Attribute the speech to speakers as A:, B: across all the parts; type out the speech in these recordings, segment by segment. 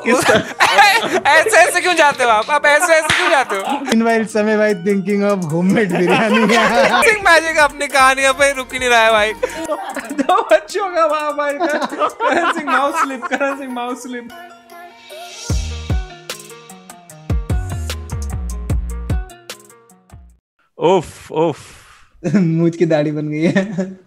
A: ऐसे ऐसे क्यों जाते हो आप ऐसे ऐसे क्यों जाते हो?
B: Meanwhile, समय भाई thinking of homemade biryani.
A: Singh magic अपनी कहानियों पे रुक ही नहीं रहा है भाई। दो बच्चों का बाप भाई। Karan Singh mouse slip, Karan Singh mouse slip. ओफ ओफ,
B: मूंछ की दाढ़ी बन गई है।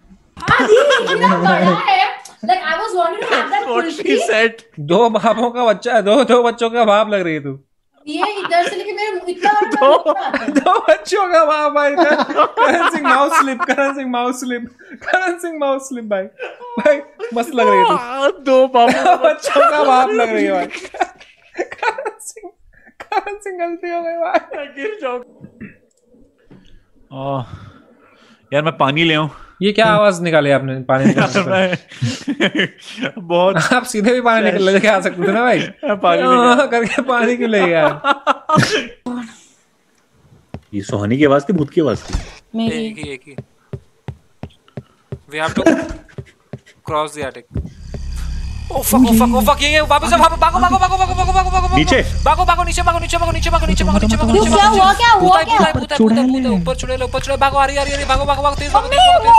C: Like I was wanting to have that kulfi.
A: दो बापों का बच्चा है, दो बच्चों का बाप लग रही है तू।
C: ये इधर से लेके मेरे इतना बड़ा
A: दो बच्चों का बाप भाई। Karan Singh mouse slip, Karan Singh mouse slip, Karan Singh mouse slip भाई। भाई मस्त लग रही है तू। दो बच्चों का बाप लग रही है भाई। करण सिंह गलती हो गई भाई। गिर जाओ यार, मैं पानी ले आऊं। ये क्या आवाज निकाली आपने पानी निकालने? बहुत आप सीधे भी पानी निकल लेके आ सकते थे ना भाई। पानी करके पानी क्यों ले गया?
D: ये सोहानी की आवाज थी, भूत की आवाज थी?
C: मेरी
A: एक ही। We have to cross the attic. Oh fuck, ये वापस भागो
D: नीचे
A: नीचे
C: क्या हुआ
A: ऊपर चुड़ैल भागो, आ रही भागो तेज भागो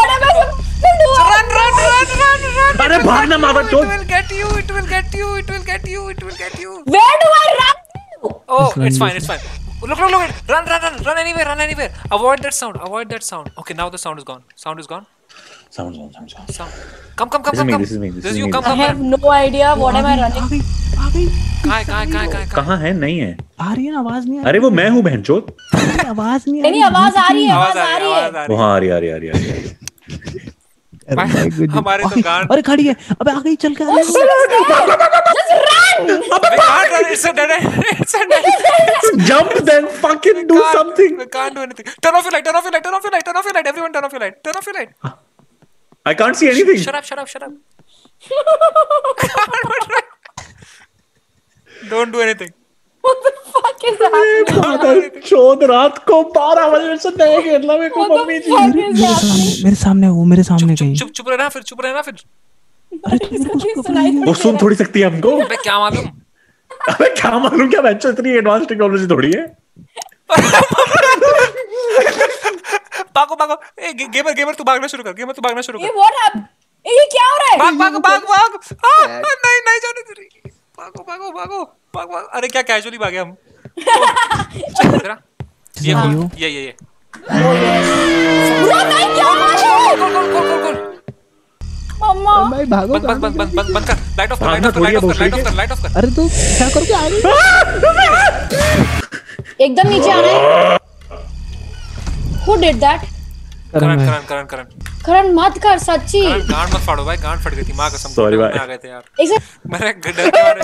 A: रन।
D: अरे भागना मामा,
A: It will get you.
C: Where do I run?
A: Oh, it's fine. Look, run anywhere. Avoid that sound. Okay, now the sound is gone. Sound. Come.
D: This is me.
A: This is you. Come.
C: I have no idea what am I running.
A: कहाँ?
D: कहाँ है? नहीं है।
B: आ रही है ना आवाज? नहीं
D: अरे वो मैं हूँ बहनचोद।
B: आवाज नहीं
C: नहीं आवाज आ रही है।
D: वहाँ आ रही है।
A: हमारे तो गांड।
B: अरे खड़ी है। अबे आ गई, चल के।
A: It's a dead end.
D: Jump then, fucking do something.
A: We can't do anything. Turn off your light. Everyone turn off your light.
D: I can't see anything.
A: Shut up. Don't do anything.
C: What the fuck is happening?
D: चौथ रात को 12 बजे से नहीं खेलना मेरे को mummy जी।
B: मेरे सामने कहीं।
A: चुप रहना फिर।
B: अरे तू मेरे को उसको सुनाई।
D: वो सुन थोड़ी सकती है हमको।
A: अबे क्या मालूम
D: क्या बच्चों, इतनी एडवांस टेक्नोलॉजी थोड़ी है।
A: भागो ए गेमर तू भागना शुरू कर।
C: ये what happened? ये क्या हो रहा है?
A: भाग। नहीं जाने दे रही। भागो। अरे क्या कैजुअली भागे हम। ये
C: मम्मा
B: भाई भागो।
A: बंद कर। लाइट ऑफ कर।
B: अरे तू क्या करके आ रही?
C: एकदम नीचे आना है। Who did that? करण मत कर, सच्ची।
A: गांड मत फाड़ो भाई, गांड फट गई थी माँ कसम।
D: Sorry भाई।
A: आ गए थे यार। मेरे डर के मारे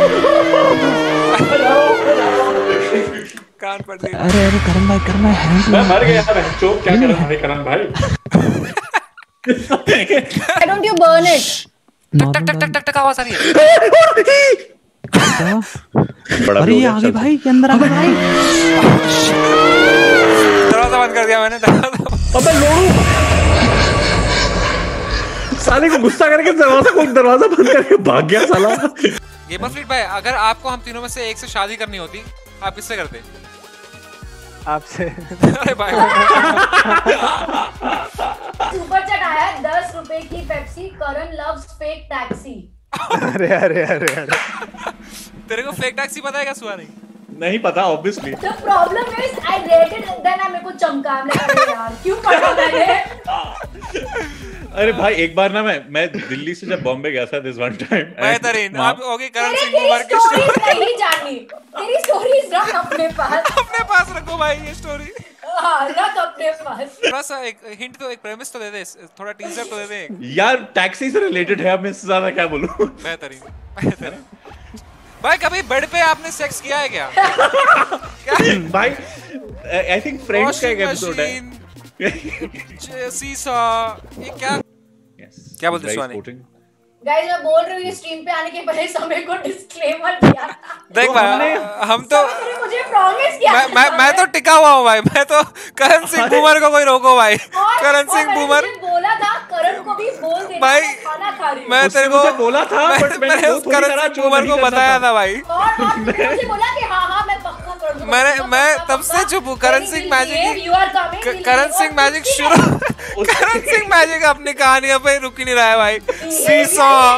A: गांड फट गई।
B: अरे करण भाई
D: मैं मर गया यार। चुप, क्या कर रहा है करण भाई?
C: Why don't you burn it?
A: टक आवाज आ रही है।
B: अरे ये आगे भाई, के अंदर आ गए भाई।
A: दरवाजा बंद कर दिया मैंने।
D: अबे लोड़ू साले को गुस्सा करके दरवाजा बंद करके भाग गया साला।
A: गेमर फ्लीट भाई, अगर आपको हम तीनों में से एक से शादी करनी होती, आप किससे करते?
E: आपसे।
A: अरे भाई
C: सुपर चैट आया 10 रुपए की Pepsi. Karan loves fake taxi.
E: अरे
A: तेरे को फेक टैक्सी पता है क्या सुहानी?
D: नहीं पता obviously.
C: The problem is I read it then मेरे को चमका। यार क्यों पढ़ा मैंने?
D: अरे भाई एक बार ना मैं दिल्ली से जब बॉम्बे गया था दिस वन टाइम।
A: बेहतरीन। आप होगी करण सिंह
C: तेरी
A: कुमार की
C: स्टोरी नहीं जाननी। तेरी स्टोरीज रख अपने पास
A: रखो भाई ये स्टोरी।
C: रख अपने पास।
A: थोड़ा सा एक हिंट तो, एक प्रेमिस तो दे दे, थोड़ा टीजर तो दे दे।
D: यार टैक्सी से रिलेटेड है, अब मैं इससे ज्यादा क्या बोलूं।
A: बेहतरीन भाई। कभी बेड पे आपने सेक्स किया है क्या?
D: भाई आई थिंक फ्रेंड्स का एक एपिसोड है। सीसा
A: ये क्या बोलते सुहानी?
C: गाइस मैं बोल रही हूँ ये स्ट्रीम पे आने के पहले समय को डिस्क्लेमर दिया।
A: देख भाई हम तो
C: मुझे प्रॉमिस किया।
A: मैं तो टिका हुआ हूँ भाई। मैं तो करण सिंह बूमर को कोई रोको भाई। करण सिंह बूमर
C: बोला था करण को भी बोल देना
F: भाई,
C: खाना खा रही हूँ।
F: मैं तेरे को
D: बोला था बट
F: मैंने उस करण सिंह बूमर को बताया था भाई।
C: और मुझे बोला कि हाँ मैं पक्का कर दूंगा।
F: मैं तब से चुप हूँ। करण सिंह मैजिक अपनी कहानियों पे रुक ही नहीं रहा है भाई। Seesaw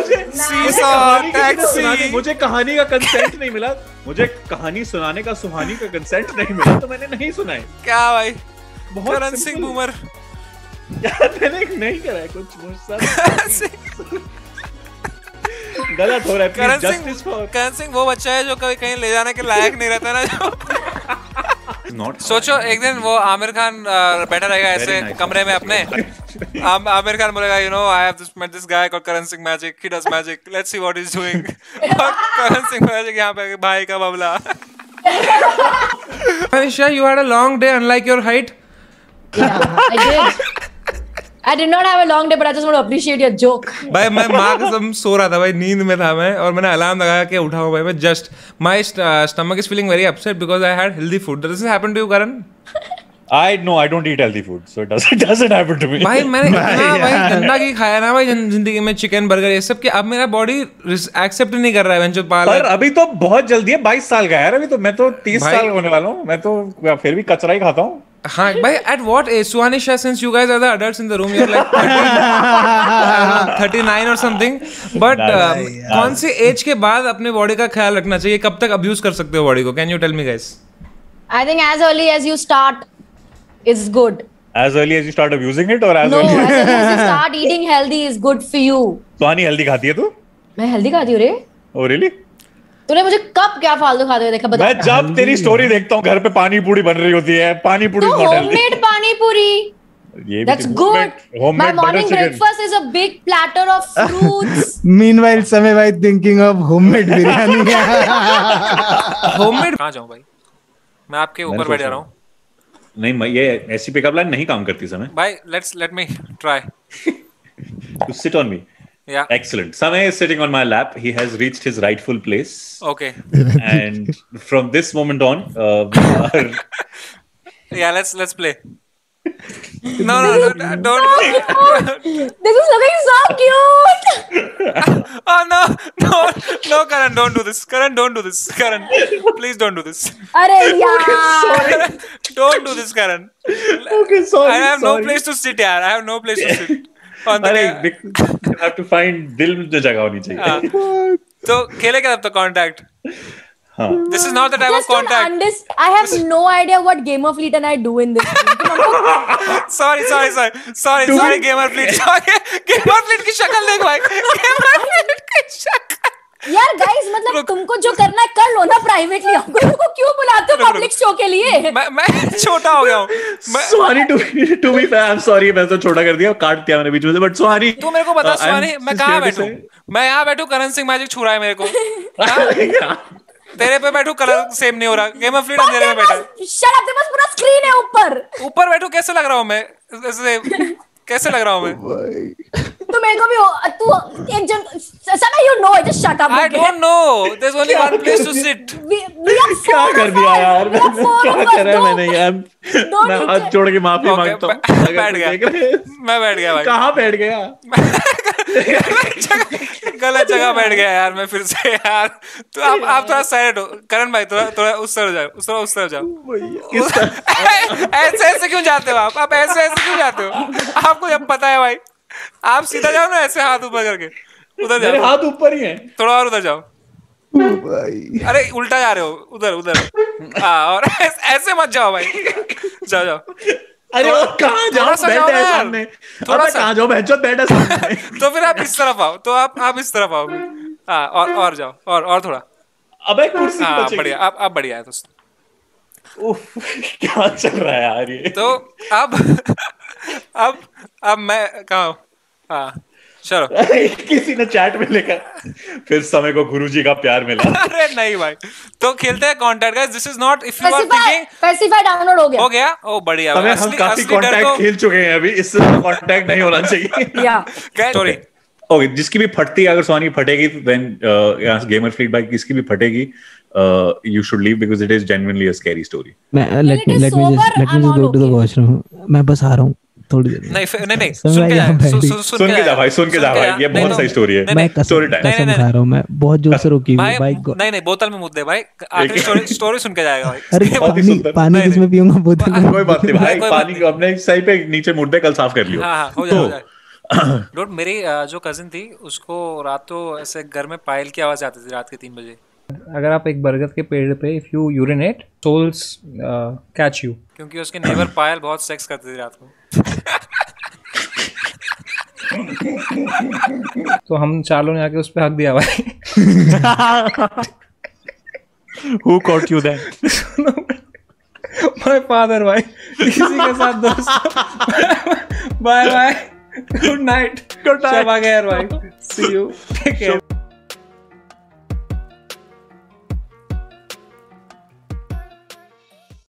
F: taxi.
D: मुझे कहानी का कंसेंट नहीं मिला, मुझे कहानी सुनाने का सुहानी का कंसेंट नहीं मिला, तो मैंने नहीं सुनाई।
F: क्या भाई करण सिंह बूमर
D: यार मैंने नहीं करा है कुछ मुझसे गलत हो रहा है।
F: करण सिंह वो बच्चा है जो कभी कहीं ले जाने के लायक नहीं रहता ना जो सोचो एक दिन वो आमिर खान बैठा रहेगा ऐसे कमरे में अपने, आमिर खान बोलेगा you know I have met this guy called Karan Singh magic, he does magic, let's see what he is doing. Karan Singh magic यहाँ पे भाई का Babla. Anisha, you had a long day unlike your height.
C: Yeah, I did not have a long day, but I just want to appreciate your joke.
F: भाई मैं माँ कसम सो रहा था भाई, नींद में था मैं, और मैंने अलार्म लगा के उठा हूँ भाई मैं just. My stomach is feeling very upset because I had healthy food. Does this happen to you, Karan?
D: I don't eat healthy food, so it doesn't happen to me.
F: भाई मैंने इतना भाई गंदा की खाया ना भाई जिंदगी में, चिकन बर्गर ये सब, कि अब मेरा बॉडी एक्सेप्ट नहीं कर रहा है वेंचर पाल।
D: पर अभी तो बहुत जल्दी है, 22 साल का है यार अभी तो, मैं तो 30 साल होने वाला हूँ, मैं तो फिर भी कचरा ही खाता हूँ।
F: हाँ भाई, at what age? Suhanisha, since you guys are the adults in the room, you're like 39 or something. But कौन सी एज के बाद अपने बॉडी का ख्याल रखना चाहिए? कब तक अब्यूज कर सकते हो बॉडी को? Can you tell me guys?
C: I think as early as you start is good.
D: As early as you start abusing it or as
C: No,
D: early
C: as early as you start eating healthy is good for you.
D: Suhani healthy खाती है तू?
C: मैं healthy खाती हूँ रे।
D: Oh really?
C: तूने मुझे कब क्या फालतू खाते हुए देखा बता?
D: मैं जब तेरी स्टोरी देखता हूँ घर पे पानी पूरी बन रही होती है, पानी पूरी
C: तो होममेड पानी पूरी। That's good. My morning breakfast is a big platter of fruits.
E: Meanwhile, समय भाई thinking of homemade biryani.
F: Homemade कहाँ जाऊँ भाई? मैं आपके ऊपर बैठ जा रहा हूँ।
D: नहीं मैं ये ऐसी पिकअप लाइन नहीं काम करती समय।
F: भाई let me try.
D: To sit on me.
F: Yeah.
D: Excellent. Samay is sitting on my lap. He has reached his rightful place.
F: Okay.
D: And from this moment on, we are.
F: Yeah, let's play. No, don't.
C: This is looking so cute.
F: Oh no, Karan, don't do this. Karan, don't do this. Karan, please don't do this.
C: अरे यार.
F: Don't do this, Karan.
D: Okay, sorry.
F: I have no place to sit, यार. I have no place to sit.
D: अरे you have to find दिल में जो जगह होनी चाहिए।
F: तो खेले क्या तब तक contact?
D: हाँ।
F: This is not the time of contact.
C: I have no idea what Gamer Fleet and I do in this.
F: Sorry, Gamer Fleet. Gamer Fleet की शक्ल देख भाई। Gamer Fleet की शक्ल।
C: यार गाइस मतलब तुमको जो करना है कर लो ना प्राइवेटली, हमको क्यों बुलाते हो पब्लिक शो के लिए?
F: मैं छोटा हो गया हूँ।
D: सुहानी to be fair, I'm sorry, मैं तो छोटा कर दिया, काट दिया मैंने बीच में से, but सुहानी
F: तू मेरे को बता सुहानी मैं कहाँ बैठूं? मैं यहाँ बैठूं, करण सिंह मैजिक छू रहा है मेरे को। तेरे पे बैठू कलर सेम नहीं हो रहा, गेम ऑफ फ्रीडम अंधेरे में बैठा है।
C: शट अप, तेरे पास पूरा स्क्रीन है ऊपर
F: बैठू, कैसे लग रहा हूँ मैं? कैसे लग रहा हूँ मैं?
C: तो मेरे को भी तू एक जन समय you know, just shut up.
F: I don't know. There's only one place to sit.
D: क्या कर दिया यार? क्या करा मैंने यार? मैं हाथ जोड़ के माफी मांगता हूँ।
F: बैठ गया। मैं बैठ गया भाई।
D: कहाँ बैठ गया?
F: गलत जगह बैठ गया यार मैं फिर से यार। तो आप थोड़ा साइड हो करण भाई, थोड़ा उस तरफ जाओ, उस तरफ जाओ। ऐसे क्यों जाते हो आप ऐसे क्यों जाते हो? आपको जब पता है भाई, आप सीधा जाओ ना, ऐसे हाथ ऊपर करके उधर जाओ।
D: मेरे हाथ ऊपर ही हैं।
F: थोड़ा और उधर जाओ। अरे उल्टा जा रहे हो, उधर। और ऐसे मत जाओ भाई, जाओ।
D: अरे कहाँ जाओ? बैठ है सामने। थोड़ा कहाँ जाओ? बैठ है सामने।
F: तो फिर आप इस तरफ आओ, तो आप इस तरफ आओगे। हाँ और जाओ, और थोड़ा।
D: अबे कुर्सी
F: बचेगी। बढ़िया, आप बढ़िया है दोस्त।
D: क्या चल रहा है यार ये?
F: तो अब मैं कहाँ हूँ? हाँ चलो।
D: किसी ने चैट में लिखा फिर समय को गुरुजी का प्यार मिला।
F: अरे नहीं भाई, तो खेलते हैं contact guys. This is not if you are thinking
C: specify download हो गया।
F: ओ बढ़िया।
D: हम काफी कॉन्टैक्ट खेल चुके हैं अभी, इससे कॉन्टैक्ट नहीं होना चाहिए।
C: या
D: सॉरी। ओके, जिसकी भी फटती है, अगर सोनी फटेगी, व्हेन गेमर फ्लीट बाइक किसकी भी फटेगी, you should leave because it is genuinely a scary story.
B: Let me just go to the washroom. मैं बस आ रहा हूँ। थोड़ी देर
F: नहीं सुन के जा भाई,
D: सुन के जा भाई, ये बहुत सही स्टोरी है।
B: मैं कसम खा रहा हूँ, मैं बहुत जोर से रोकी हुई बाइक को।
F: नहीं बोतल में मुद्दे भाई, आखिरी स्टोरी सुन के जाएगा भाई।
B: अरे पानी किसमें पीऊंगा बोतल में?
D: कोई बात नहीं भाई, पानी को अपने सही पे नीचे मुद्दे कल साफ कर लियो।
F: हाँ हो जाए। डोट, मेरी जो कजिन थी उसको रातों ऐसे घर में पायल की आवाज आती थी रात के 3 बजे।
A: अगर आप एक बरगद के पेड़ पे if you urinate souls catch you,
F: क्योंकि उसके नेबर पायल बहुत सेक्स करती थी रात को।
A: तो हम चारों ने आके उस पे हक दिया भाई।
D: Who caught you then?
A: My father भाई, इसी के साथ दोस्त। बाय बाय, गुड नाइट, शब आ गया भाई, see you, take care।